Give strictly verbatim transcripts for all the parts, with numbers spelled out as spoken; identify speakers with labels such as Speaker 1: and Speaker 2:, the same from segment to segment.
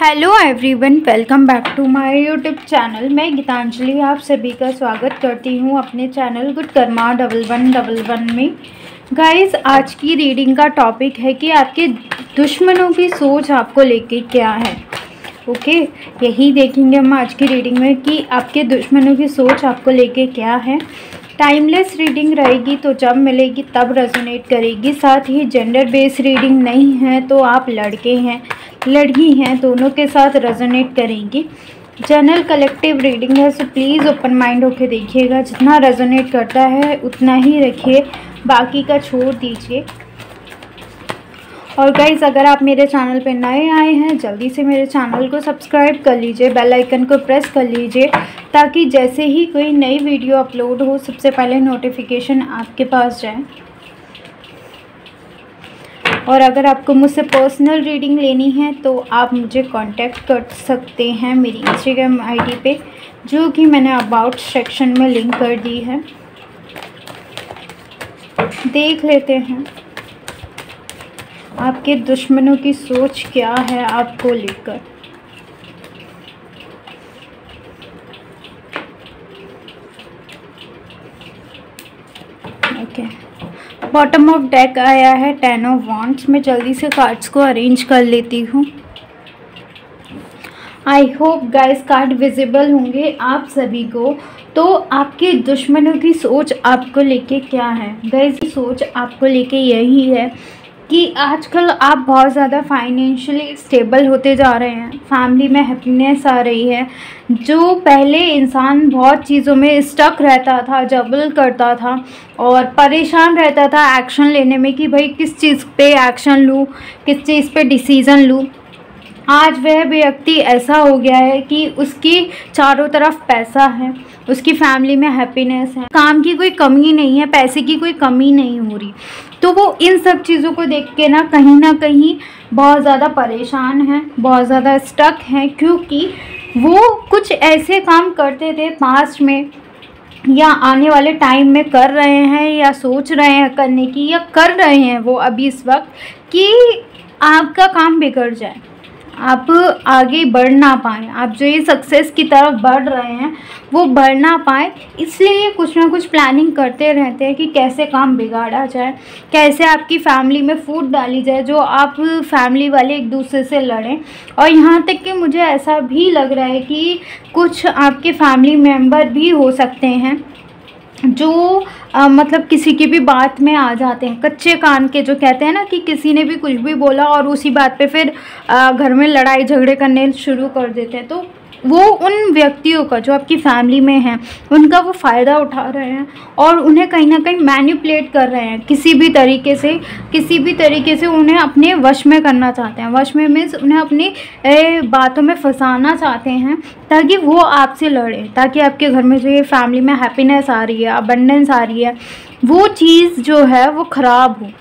Speaker 1: Hello everyone, welcome back to my YouTube channel. मैं गीतांजलि आप सभी का स्वागत करती हूँ अपने channel good karma double one double one में। गाइस, आज की रीडिंग का टॉपिक है कि आपके दुश्मनों की सोच आपको लेके क्या है। ओके, यही देखेंगे हम आज की रीडिंग में कि आपके दुश्मनों की सोच आपको लेके क्या है। टाइमलेस रीडिंग रहेगी, तो जब मिलेगी तब रेजोनेट करेगी। साथ ही जेंडर बेस्ड रीडिंग नहीं है, तो आप लड़के हैं लड़की हैं दोनों के साथ रेजोनेट करेंगी। जनरल कलेक्टिव रीडिंग है, सो प्लीज़ ओपन माइंड होकर देखिएगा। जितना रेजोनेट करता है उतना ही रखिए, बाकी का छोड़ दीजिए। और गाइस, अगर आप मेरे चैनल पे नए आए हैं, जल्दी से मेरे चैनल को सब्सक्राइब कर लीजिए, बेल आइकन को प्रेस कर लीजिए, ताकि जैसे ही कोई नई वीडियो अपलोड हो सबसे पहले नोटिफिकेशन आपके पास जाए। और अगर आपको मुझसे पर्सनल रीडिंग लेनी है तो आप मुझे कांटेक्ट कर सकते हैं मेरी इंस्टाग्राम आईडी पे, जो कि मैंने अबाउट सेक्शन में लिंक कर दी है। देख लेते हैं आपके दुश्मनों की सोच क्या है आपको लेकर। ओके, बॉटम ऑफ डेक आया है टेन ऑफ वॉन्ड्स। मैं जल्दी से कार्ड्स को अरेंज कर लेती हूँ। I hope guys card visible होंगे आप सभी को। तो आपके दुश्मनों की सोच आपको लेके क्या है। गाइस की सोच आपको लेके यही है कि आजकल आप बहुत ज़्यादा फाइनेंशियली स्टेबल होते जा रहे हैं, फैमिली में हैप्पीनेस आ रही है। जो पहले इंसान बहुत चीज़ों में स्टक रहता था, जबल करता था और परेशान रहता था एक्शन लेने में कि भाई किस चीज़ पे एक्शन लूँ, किस चीज़ पे डिसीज़न लूँ, आज वह व्यक्ति ऐसा हो गया है कि उसकी चारों तरफ पैसा है, उसकी फैमिली में हैप्पीनेस है, काम की कोई कमी नहीं है, पैसे की कोई कमी नहीं हो रही। तो वो इन सब चीज़ों को देख के ना कहीं ना कहीं बहुत ज़्यादा परेशान है, बहुत ज़्यादा स्टक हैं, क्योंकि वो कुछ ऐसे काम करते थे पास्ट में या आने वाले टाइम में कर रहे हैं या सोच रहे हैं करने की या कर रहे हैं वो अभी इस वक्त, कि आपका काम बिगड़ जाए, आप आगे बढ़ ना पाएँ, आप जो ये सक्सेस की तरफ बढ़ रहे हैं वो बढ़ ना पाए। इसलिए कुछ ना कुछ प्लानिंग करते रहते हैं कि कैसे काम बिगाड़ा जाए, कैसे आपकी फैमिली में फूट डाली जाए जो आप फैमिली वाले एक दूसरे से लड़ें। और यहाँ तक कि मुझे ऐसा भी लग रहा है कि कुछ आपके फैमिली मेम्बर भी हो सकते हैं जो आ, मतलब किसी की भी बात में आ जाते हैं, कच्चे कान के, जो कहते हैं ना कि किसी ने भी कुछ भी बोला और उसी बात पे फिर आ, घर में लड़ाई झगड़े करने शुरू कर देते हैं। तो वो उन व्यक्तियों का जो आपकी फैमिली में हैं उनका वो फ़ायदा उठा रहे हैं और उन्हें कहीं ना कहीं मैनिपुलेट कर रहे हैं, किसी भी तरीके से किसी भी तरीके से उन्हें अपने वश में करना चाहते हैं। वश में मीन्स उन्हें अपनी ए, बातों में फंसाना चाहते हैं ताकि वो आपसे लड़ें, ताकि आपके घर में जो ये फैमिली में हैप्पीनेस आ रही है, अबंडेंस आ रही है, वो चीज़ जो है वो ख़राब हो।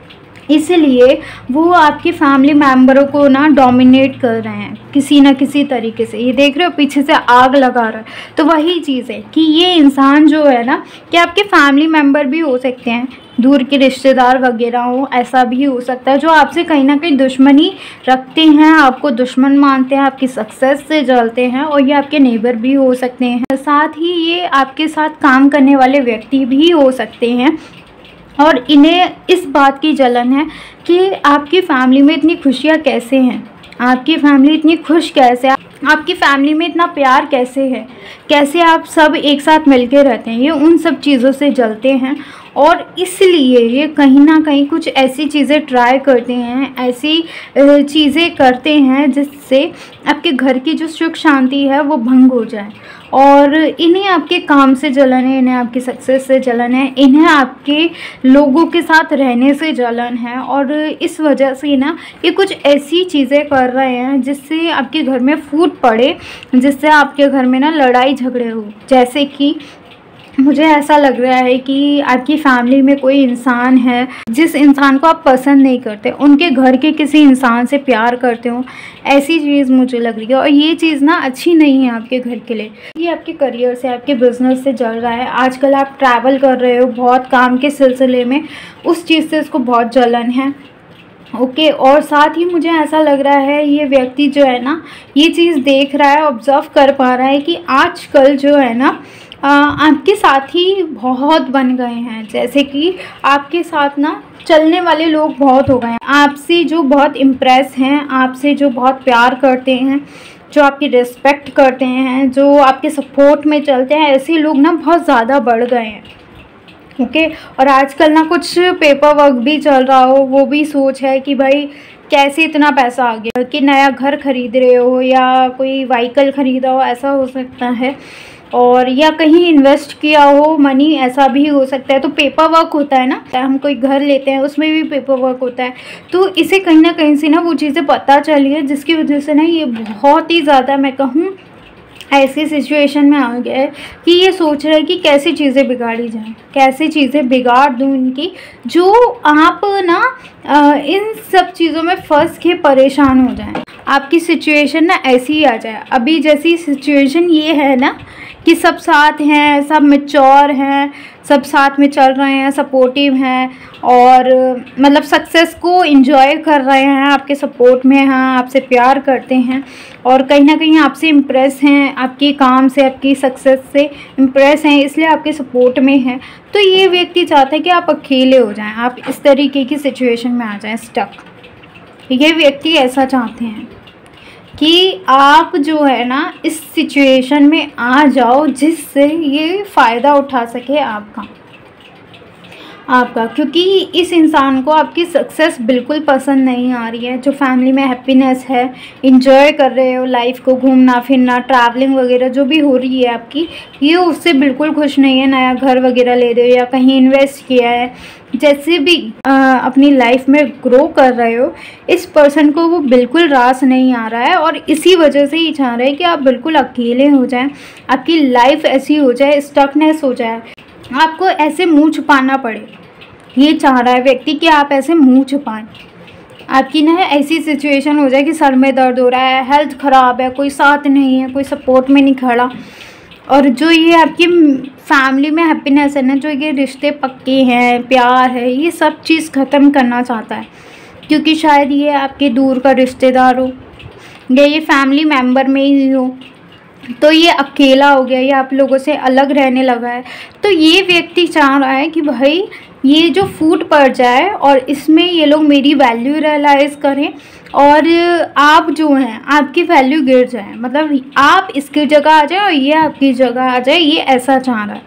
Speaker 1: इसलिए वो आपकी फैमिली मेम्बरों को ना डोमिनेट कर रहे हैं किसी ना किसी तरीके से। ये देख रहे हो पीछे से आग लगा रहा है, तो वही चीज़ है कि ये इंसान जो है ना कि आपके फैमिली मेम्बर भी हो सकते हैं, दूर के रिश्तेदार वगैरह हो, ऐसा भी हो सकता है जो आपसे कहीं ना कहीं दुश्मनी रखते हैं, आपको दुश्मन मानते हैं, आपकी सक्सेस से जलते हैं। और ये आपके नेबर भी हो सकते हैं, साथ ही ये आपके साथ काम करने वाले व्यक्ति भी हो सकते हैं। और इन्हें इस बात की जलन है कि आपकी फैमिली में इतनी खुशियाँ कैसे हैं, आपकी फैमिली इतनी खुश कैसे, आपकी फैमिली में इतना प्यार कैसे है, कैसे आप सब एक साथ मिलके रहते हैं। ये उन सब चीज़ों से जलते हैं और इसलिए ये कहीं ना कहीं कुछ ऐसी चीज़ें ट्राई करते हैं, ऐसी चीज़ें करते हैं जिससे आपके घर की जो सुख शांति है वो भंग हो जाए। और इन्हें आपके काम से जलन है, इन्हें आपकी सक्सेस से जलन है, इन्हें आपके लोगों के साथ रहने से जलन है। और इस वजह से ना ये कुछ ऐसी चीज़ें कर रहे हैं जिससे आपके घर में फूट पड़े, जिससे आपके घर में ना लड़ाई झगड़े हो। जैसे कि मुझे ऐसा लग रहा है कि आपकी फैमिली में कोई इंसान है जिस इंसान को आप पसंद नहीं करते, उनके घर के किसी इंसान से प्यार करते हो, ऐसी चीज़ मुझे लग रही है। और ये चीज़ ना अच्छी नहीं है आपके घर के लिए। ये आपके करियर से, आपके बिजनेस से जल रहा है। आजकल आप ट्रैवल कर रहे हो बहुत काम के सिलसिले में, उस चीज़ से इसको बहुत जलन है। ओके। और साथ ही मुझे ऐसा लग रहा है ये व्यक्ति जो है ना ये चीज़ देख रहा है, ऑब्जर्व कर पा रहा है कि आजकल जो है ना आ, आपके साथी बहुत बन गए हैं। जैसे कि आपके साथ ना चलने वाले लोग बहुत हो गए हैं, आपसे जो बहुत इम्प्रेस हैं, आपसे जो बहुत प्यार करते हैं, जो आपकी रिस्पेक्ट करते हैं, जो आपके सपोर्ट में चलते हैं, ऐसे लोग ना बहुत ज़्यादा बढ़ गए हैं। Okay okay? और आजकल ना कुछ पेपर वर्क भी चल रहा हो, वो भी सोच है कि भाई कैसे इतना पैसा आ गया, कि नया घर खरीद रहे हो या कोई व्हीकल खरीदा हो, ऐसा हो सकता है। और या कहीं इन्वेस्ट किया हो मनी, ऐसा भी हो सकता है। तो पेपर वर्क होता है ना, हम कोई घर लेते हैं उसमें भी पेपर वर्क होता है। तो इसे कहीं ना कहीं से ना वो चीज़ें पता चली है, जिसकी वजह से ना ये बहुत ही ज़्यादा मैं कहूँ ऐसी सिचुएशन में आ गया है कि ये सोच रहा है कि कैसे चीज़ें बिगाड़ी जाएं, कैसे चीज़ें बिगाड़ दूं इनकी, जो आप ना आ, इन सब चीज़ों में फंस के परेशान हो जाएं। आपकी सिचुएशन ना ऐसी ही आ जाए। अभी जैसी सिचुएशन ये है ना कि सब साथ हैं, सब मैच्योर हैं, सब साथ में चल रहे हैं, सपोर्टिव हैं और मतलब सक्सेस को एंजॉय कर रहे हैं, आपके सपोर्ट में हैं, आपसे प्यार करते हैं और कहीं ना कहीं आपसे इम्प्रेस हैं, आपके काम से, आपकी सक्सेस से इम्प्रेस हैं, इसलिए आपके सपोर्ट में हैं। तो ये व्यक्ति चाहता है कि आप अकेले हो जाएं, आप इस तरीके की सिचुएशन में आ जाएं, स्टक। ये व्यक्ति ऐसा चाहते हैं कि आप जो है ना इस सिचुएशन में आ जाओ, जिससे ये फ़ायदा उठा सके आपका आपका क्योंकि इस इंसान को आपकी सक्सेस बिल्कुल पसंद नहीं आ रही है। जो फैमिली में हैप्पीनेस है, इंजॉय कर रहे हो लाइफ को, घूमना फिरना, ट्रैवलिंग वगैरह जो भी हो रही है आपकी, ये उससे बिल्कुल खुश नहीं है। नया घर वगैरह ले रहे हो या कहीं इन्वेस्ट किया है, जैसे भी आ, अपनी लाइफ में ग्रो कर रहे हो, इस पर्सन को वो बिल्कुल रास नहीं आ रहा है और इसी वजह से ही चाह रहे हैं कि आप बिल्कुल अकेले हो जाएं, आपकी लाइफ ऐसी हो जाए, स्टकनेस हो जाए, आपको ऐसे मुंह छुपाना पड़े। ये चाह रहा है व्यक्ति कि आप ऐसे मुंह छुपाएं, आपकी ना ऐसी सिचुएशन हो जाए कि सर में दर्द हो रहा है, हेल्थ ख़राब है, कोई साथ नहीं है, कोई सपोर्ट में नहीं खड़ा। और जो ये आपकी फैमिली में हैप्पीनेस है ना, जो ये रिश्ते पक्के हैं, प्यार है, ये सब चीज़ ख़त्म करना चाहता है। क्योंकि शायद ये आपके दूर का रिश्तेदार हो या ये फैमिली मेम्बर में ही हो, तो ये अकेला हो गया, ये आप लोगों से अलग रहने लगा है। तो ये व्यक्ति चाह रहा है कि भाई ये जो फूट पड़ जाए और इसमें ये लोग मेरी वैल्यू रियलाइज़ करें और आप जो हैं आपकी वैल्यू गिर जाए, मतलब आप इसकी जगह आ जाए और ये आपकी जगह आ जाए, ये ऐसा चाह रहा है।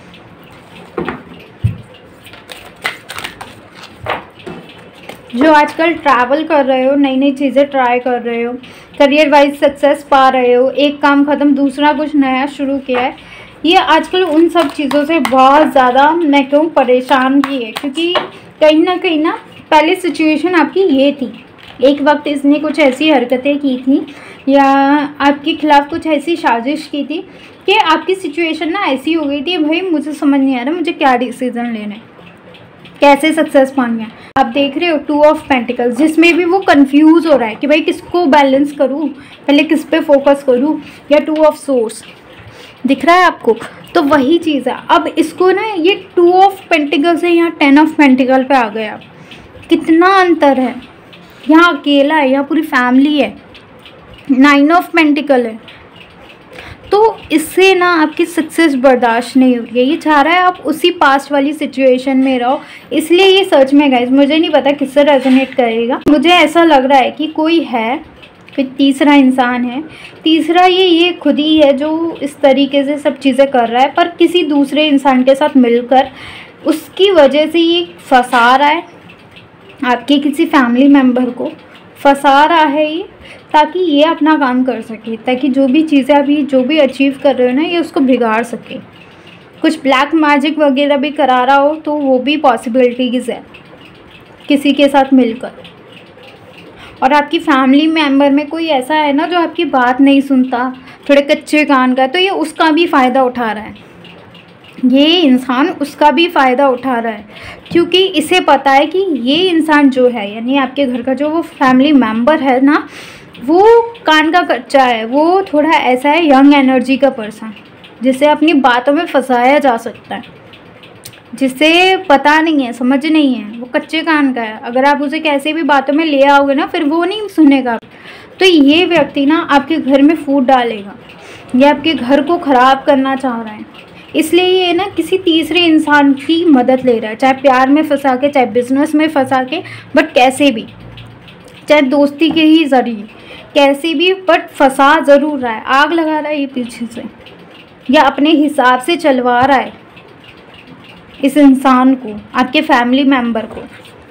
Speaker 1: जो आजकल ट्रैवल कर रहे हो, नई नई चीज़ें ट्राई कर रहे हो, करियर वाइज सक्सेस पा रहे हो, एक काम ख़त्म दूसरा कुछ नया शुरू किया है, ये आजकल उन सब चीज़ों से बहुत ज़्यादा मैं कहूँ परेशान भी है। क्योंकि कहीं ना कहीं ना पहले सिचुएशन आपकी ये थी, एक वक्त इसने कुछ ऐसी हरकतें की थी या आपके खिलाफ़ कुछ ऐसी साजिश की थी कि आपकी सिचुएशन ना ऐसी हो गई थी, भाई मुझे समझ नहीं आ रहा मुझे क्या डिसीज़न लेना है, कैसे सक्सेस पानी है। आप देख रहे हो टू ऑफ पेंटिकल्स, जिसमें भी वो कंफ्यूज हो रहा है कि भाई किसको बैलेंस करूँ, पहले किस पे फोकस करूँ, या टू ऑफ सोर्स दिख रहा है आपको। तो वही चीज़ है, अब इसको ना ये टू ऑफ पेंटिकल से यहाँ टेन ऑफ पेंटिकल पे आ गया। कितना अंतर है, यहाँ अकेला है, यहाँ पूरी फैमिली है, नाइन ऑफ पेंटिकल है। तो इससे ना आपकी सक्सेस बर्दाश्त नहीं हो रही है, ये चाह रहा है आप उसी पास्ट वाली सिचुएशन में रहो। इसलिए ये सच में गाइस मुझे नहीं पता किससे रेजोनेट करेगा, मुझे ऐसा लग रहा है कि कोई है, कोई तीसरा इंसान है। तीसरा ये ये खुद ही है जो इस तरीके से सब चीज़ें कर रहा है, पर किसी दूसरे इंसान के साथ मिलकर उसकी वजह से ये फंसा रहा है, आपके किसी फैमिली मेम्बर को फंसा रहा है ये, ताकि ये अपना काम कर सके, ताकि जो भी चीज़ें अभी जो भी अचीव कर रहे हो ना ये उसको बिगाड़ सके। कुछ ब्लैक मैजिक वगैरह भी करा रहा हो तो वो भी पॉसिबिलिटीज़ है किसी के साथ मिलकर। और आपकी फैमिली मेम्बर में कोई ऐसा है ना जो आपकी बात नहीं सुनता, थोड़े कच्चे कान का, तो ये उसका भी फ़ायदा उठा रहा है, ये इंसान उसका भी फ़ायदा उठा रहा है। क्योंकि इसे पता है कि ये इंसान जो है, यानी आपके घर का जो वो फैमिली मेम्बर है ना, वो कान का कच्चा है, वो थोड़ा ऐसा है यंग एनर्जी का पर्सन, जिसे अपनी बातों में फंसाया जा सकता है। जिसे पता नहीं है, समझ नहीं है, वो कच्चे कान का है। अगर आप उसे कैसे भी बातों में ले आओगे ना, फिर वो नहीं सुनेगा। तो ये व्यक्ति ना आपके घर में फूट डालेगा, ये आपके घर को ख़राब करना चाह रहा है। इसलिए ये ना किसी तीसरे इंसान की मदद ले रहा है, चाहे प्यार में फंसा के, चाहे बिजनेस में फंसा के, बट कैसे भी, चाहे दोस्ती के ही ज़रिए, कैसे भी, बट फंसा ज़रूर रहा है। आग लगा रहा है ये पीछे से, या अपने हिसाब से चलवा रहा है इस इंसान को, आपके फैमिली मेम्बर को।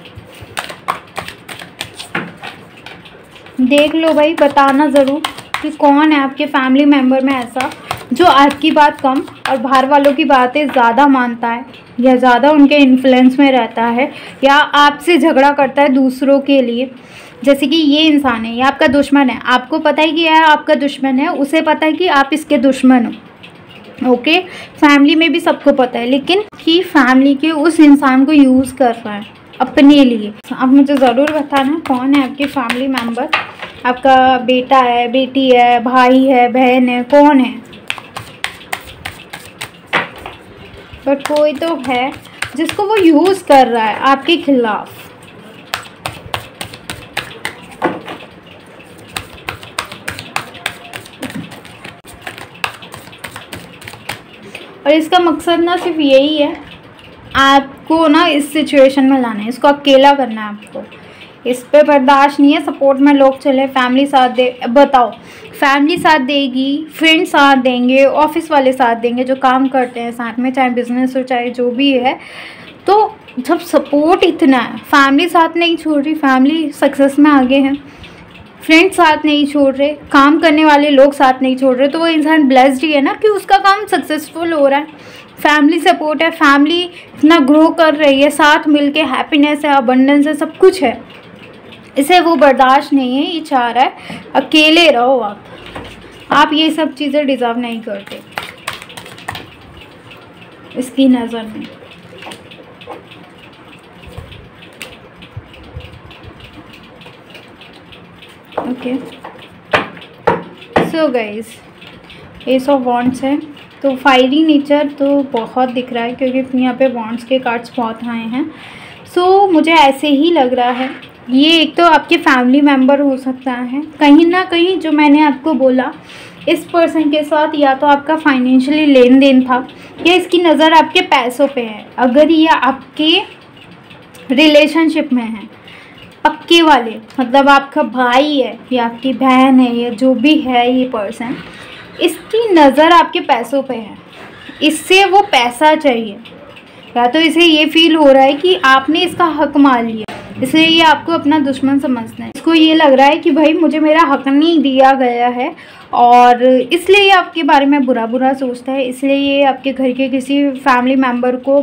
Speaker 1: देख लो भाई, बताना ज़रूर कि कौन है आपके फैमिली मेम्बर में ऐसा जो आपकी बात कम और बाहर वालों की बातें ज़्यादा मानता है, या ज़्यादा उनके इन्फ्लुएंस में रहता है, या आपसे झगड़ा करता है दूसरों के लिए। जैसे कि ये इंसान है, ये आपका दुश्मन है, आपको पता ही कि यह आपका दुश्मन है, उसे पता है कि आप इसके दुश्मन हो। ओके, फैमिली में भी सबको पता है, लेकिन कि फैमिली के उस इंसान को यूज़ कर रहा है अपने लिए। आप मुझे ज़रूर बताना कौन है आपके फैमिली मेम्बर। आपका बेटा है, बेटी है, भाई है, बहन है, कौन है? बट कोई तो है जिसको वो यूज़ कर रहा है आपके खिलाफ। और इसका मकसद ना सिर्फ यही है, आपको ना इस सिचुएशन में लाना है, इसको अकेला करना है आपको। इस पे बर्दाश्त नहीं है, सपोर्ट में लोग चले, फैमिली साथ दे। बताओ, फैमिली साथ देगी, फ्रेंड्स साथ देंगे, ऑफिस वाले साथ देंगे जो काम करते हैं साथ में, चाहे बिजनेस हो चाहे जो भी है। तो जब सपोर्ट इतना है, फैमिली साथ नहीं छोड़ रही, फैमिली सक्सेस में आगे है, फ्रेंड्स साथ नहीं छोड़ रहे, काम करने वाले लोग साथ नहीं छोड़ रहे, तो वो इंसान ब्लेस्ड ही है ना कि उसका काम सक्सेसफुल हो रहा है। फैमिली सपोर्ट है, फैमिली इतना ग्रो कर रही है, साथ मिलके हैप्पीनेस है, अबंडेंस है, सब कुछ है। इसे वो बर्दाश्त नहीं है, ये चाह रहा है अकेले रहो आप। आप ये सब चीज़ें डिज़र्व नहीं करते इसकी नज़र में। Okay, so guys, ace of wands है, तो फायरी नेचर तो बहुत दिख रहा है क्योंकि यहाँ पे वॉन्ड्स के कार्ड्स बहुत आए हैं। सो so, मुझे ऐसे ही लग रहा है, ये एक तो आपके फैमिली मेम्बर हो सकता है, कहीं ना कहीं जो मैंने आपको बोला, इस पर्सन के साथ या तो आपका फाइनेंशियली लेन देन था, या इसकी नज़र आपके पैसों पे है। अगर ये आपके रिलेशनशिप में है, पक्के वाले, मतलब आपका भाई है या आपकी बहन है या जो भी है ये पर्सन, इसकी नज़र आपके पैसों पे है, इससे वो पैसा चाहिए, या तो इसे ये फील हो रहा है कि आपने इसका हक मान लिया, इसलिए ये आपको अपना दुश्मन समझता है। इसको ये लग रहा है कि भाई मुझे मेरा हक नहीं दिया गया है, और इसलिए ये आपके बारे में बुरा बुरा सोचता है। इसलिए ये आपके घर के किसी फैमिली मेम्बर को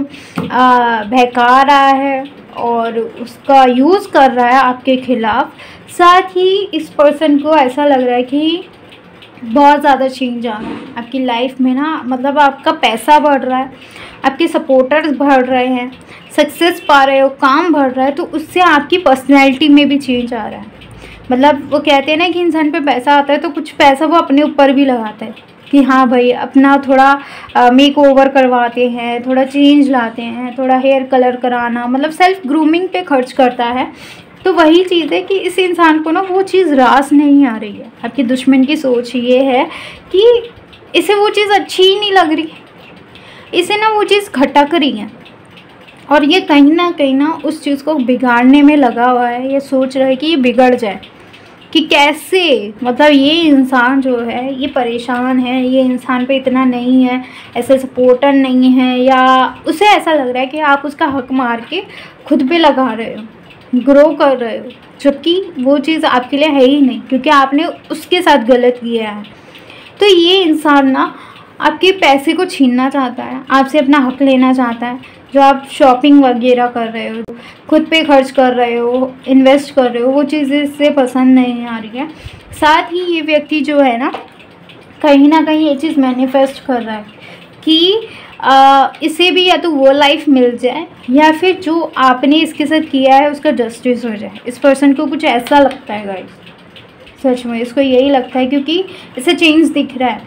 Speaker 1: बहका रहा है और उसका यूज़ कर रहा है आपके खिलाफ। साथ ही इस पर्सन को ऐसा लग रहा है कि बहुत ज़्यादा चेंज आ रहा है आपकी लाइफ में ना, मतलब आपका पैसा बढ़ रहा है, आपके सपोर्टर्स बढ़ रहे हैं, सक्सेस पा रहे हो, काम बढ़ रहा है, तो उससे आपकी पर्सनैलिटी में भी चेंज आ रहा है। मतलब वो कहते हैं ना कि इंसान पे पैसा आता है तो कुछ पैसा वो अपने ऊपर भी लगाता है कि हाँ भाई अपना थोड़ा मेक ओवर करवाते हैं, थोड़ा चेंज लाते हैं, थोड़ा हेयर कलर कराना, मतलब सेल्फ ग्रूमिंग पे खर्च करता है। तो वही चीज़ है कि इस इंसान को ना वो चीज़ रास नहीं आ रही है। आपके दुश्मन की सोच ये है कि इसे वो चीज़ अच्छी ही नहीं लग रही, इसे ना वो चीज़ खटक रही है, और ये कहीं ना कहीं ना उस चीज़ को बिगाड़ने में लगा हुआ है। ये सोच रहा है कि ये बिगड़ जाए, कि कैसे, मतलब ये इंसान जो है ये परेशान है, ये इंसान पे इतना नहीं है, ऐसे सपोर्टर नहीं है, या उसे ऐसा लग रहा है कि आप उसका हक मार के खुद पे लगा रहे हो, ग्रो कर रहे हो, जबकि वो चीज़ आपके लिए है ही नहीं, क्योंकि आपने उसके साथ गलत किया है। तो ये इंसान ना आपके पैसे को छीनना चाहता है, आपसे अपना हक लेना चाहता है। जो आप शॉपिंग वगैरह कर रहे हो, खुद पे खर्च कर रहे हो, इन्वेस्ट कर रहे हो, वो चीज़ें इससे पसंद नहीं आ रही है। साथ ही ये व्यक्ति जो है ना, कहीं ना कहीं ये चीज़ मैनिफेस्ट कर रहा है कि आ, इसे भी या तो वो लाइफ मिल जाए, या फिर जो आपने इसके साथ किया है उसका जस्टिस हो जाए। इस पर्सन को कुछ ऐसा लगता है गाइस, सच में इसको यही लगता है, क्योंकि इसे चेंज दिख रहा है,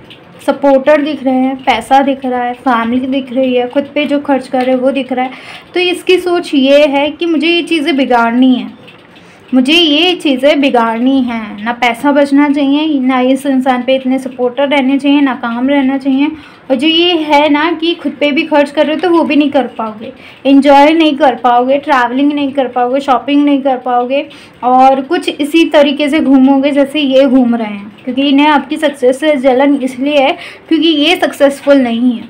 Speaker 1: सपोर्टर दिख रहे हैं, पैसा दिख रहा है, फैमिली दिख रही है, खुद पे जो खर्च कर रहे हैं वो दिख रहा है। तो इसकी सोच ये है कि मुझे ये चीज़ें बिगाड़नी है, मुझे ये चीज़ें बिगाड़नी हैं। ना पैसा बचना चाहिए, ना इस इंसान पे इतने सपोर्टर रहने चाहिए, ना काम रहना चाहिए। और जो ये है ना कि खुद पे भी खर्च कर रहे हो तो वो भी नहीं कर पाओगे, एंजॉय नहीं कर पाओगे, ट्रैवलिंग नहीं कर पाओगे, शॉपिंग नहीं कर पाओगे, और कुछ इसी तरीके से घूमोगे जैसे ये घूम रहे हैं। क्योंकि इन्हें आपकी सक्सेस से जलन इसलिए है क्योंकि ये सक्सेसफुल नहीं है।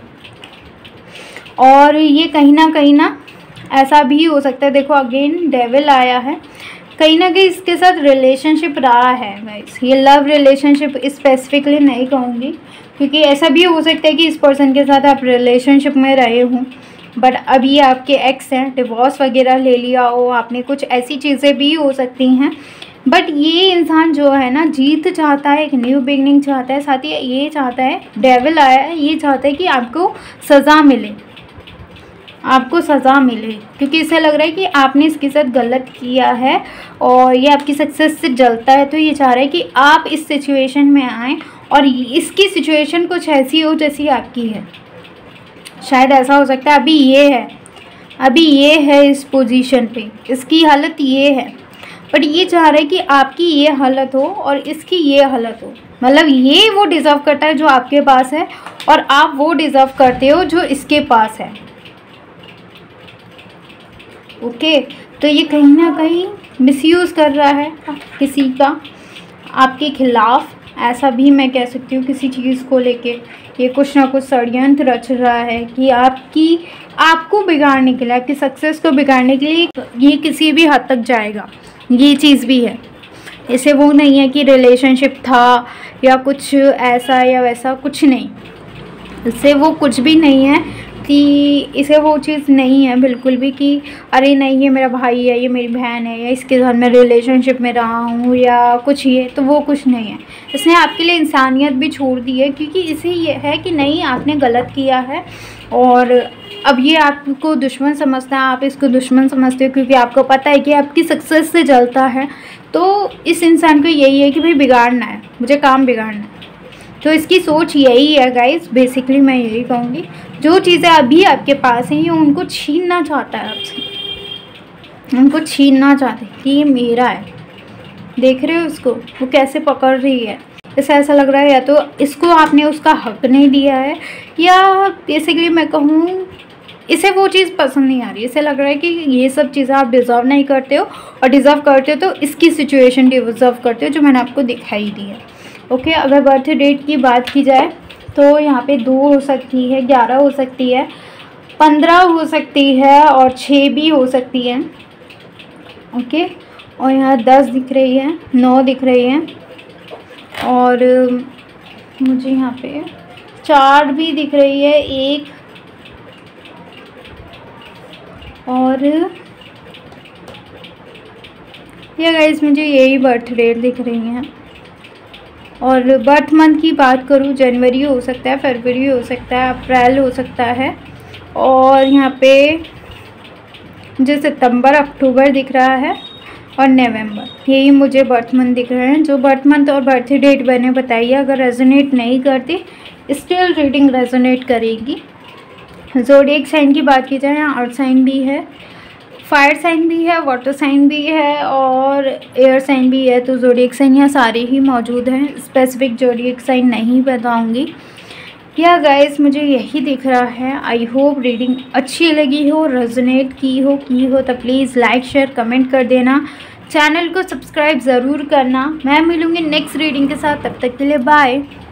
Speaker 1: और ये कहीं ना कहीं ना ऐसा भी हो सकता है, देखो अगेन डेविल आया है, कहीं ना कहीं इसके साथ रिलेशनशिप रहा है गाइस। ये लव रिलेशनशिप स्पेसिफिकली नहीं कहूँगी, क्योंकि ऐसा भी हो सकता है कि इस पर्सन के साथ आप रिलेशनशिप में रहे हों बट अब ये आपके एक्स हैं, डिवोर्स वगैरह ले लिया हो आपने, कुछ ऐसी चीज़ें भी हो सकती हैं। बट ये इंसान जो है ना जीत चाहता है, एक न्यू बिगनिंग चाहता है, साथ ही ये चाहता है, डेविल आया है, ये चाहता है कि आपको सज़ा मिले, आपको सज़ा मिले, क्योंकि इसे लग रहा है कि आपने इसके साथ गलत किया है और ये आपकी सक्सेस से जलता है। तो ये चाह रहा है कि आप इस सिचुएशन में आएँ और इसकी सिचुएशन कुछ ऐसी हो जैसी आपकी है। शायद ऐसा हो सकता है अभी ये है, अभी ये है इस पोजीशन पे, इसकी हालत ये है, बट ये चाह रहा है कि आपकी ये हालत हो और इसकी ये हालत हो। मतलब ये वो डिज़र्व करता है जो आपके पास है और आप वो डिज़र्व करते हो जो इसके पास है। ओके okay, तो ये कहीं ना कहीं मिसयूज़ कर रहा है किसी का आपके खिलाफ़, ऐसा भी मैं कह सकती हूँ। किसी चीज़ को लेके ये कुछ ना कुछ षड्यंत्र रच रहा है कि आपकी आपको बिगाड़ने के लिए, आपकी सक्सेस को बिगाड़ने के लिए ये किसी भी हद तक जाएगा। ये चीज़ भी है, इसे वो नहीं है कि रिलेशनशिप था या कुछ ऐसा या वैसा, कुछ नहीं, इससे वो कुछ भी नहीं है कि इसे वो चीज़ नहीं है बिल्कुल भी कि अरे नहीं ये मेरा भाई है, ये मेरी बहन है, या इसके साथ मैं रिलेशनशिप में रहा हूँ या कुछ ये, तो वो कुछ नहीं है। इसने आपके लिए इंसानियत भी छोड़ दी है, क्योंकि इसे ये है कि नहीं आपने गलत किया है और अब ये आपको दुश्मन समझता है, आप इसको दुश्मन समझते हो क्योंकि आपको पता है कि आपकी सक्सेस से जलता है। तो इस इंसान को यही है कि भाई बिगाड़ना है, मुझे काम बिगाड़ना है। तो इसकी सोच यही है गाइस, बेसिकली मैं यही कहूँगी। जो चीज़ें अभी आपके पास हैं ये उनको छीनना चाहता है आपसे, उनको छीनना चाहते हैं कि ये मेरा है। देख रहे हो उसको, वो कैसे पकड़ रही है। इसे ऐसा लग रहा है या तो इसको आपने उसका हक नहीं दिया है, या बेसिकली मैं कहूँ इसे वो चीज़ पसंद नहीं आ रही। इसे लग रहा है कि ये सब चीज़ें आप डिज़र्व नहीं करते हो, और डिज़र्व करते हो तो इसकी सिचुएशन डिज़र्व करते हो जो मैंने आपको दिखाई दी है। ओके okay, अगर बर्थ डेट की बात की जाए तो यहाँ पे दो हो सकती है, ग्यारह हो सकती है, पंद्रह हो सकती है और छः भी हो सकती है। Okay okay? और यहाँ दस दिख रही है, नौ दिख रही है, और मुझे यहाँ पे चार भी दिख रही है, एक, और ये गाइस मुझे यही बर्थ डेट दिख रही हैं। और बर्थ मंथ की बात करूँ, जनवरी हो सकता है, फरवरी हो सकता है, अप्रैल हो सकता है, और यहाँ पे मुझे सितंबर, अक्टूबर दिख रहा है, और नवंबर, यही मुझे बर्थ मंथ दिख रहे हैं। जो बर्थ मंथ और बर्थ डेट मैंने बताइए, अगर रेजोनेट नहीं करती स्टिल रीडिंग रेजोनेट करेगी। ज़ोडिएक साइन की बात की जाए, यहाँ अर्थ साइन भी है, फायर साइन भी है, वाटर साइन भी है और एयर साइन भी है। तो ज़ोडिएक साइन यहाँ सारे ही मौजूद हैं, स्पेसिफिक ज़ोडिएक साइन नहीं बताऊँगी। या गाइस मुझे यही दिख रहा है। आई होप रीडिंग अच्छी लगी हो, रेजोनेट की हो की हो तो प्लीज़ लाइक शेयर कमेंट कर देना, चैनल को सब्सक्राइब ज़रूर करना। मैं मिलूँगी नेक्स्ट रीडिंग के साथ, तब तक के लिए बाय।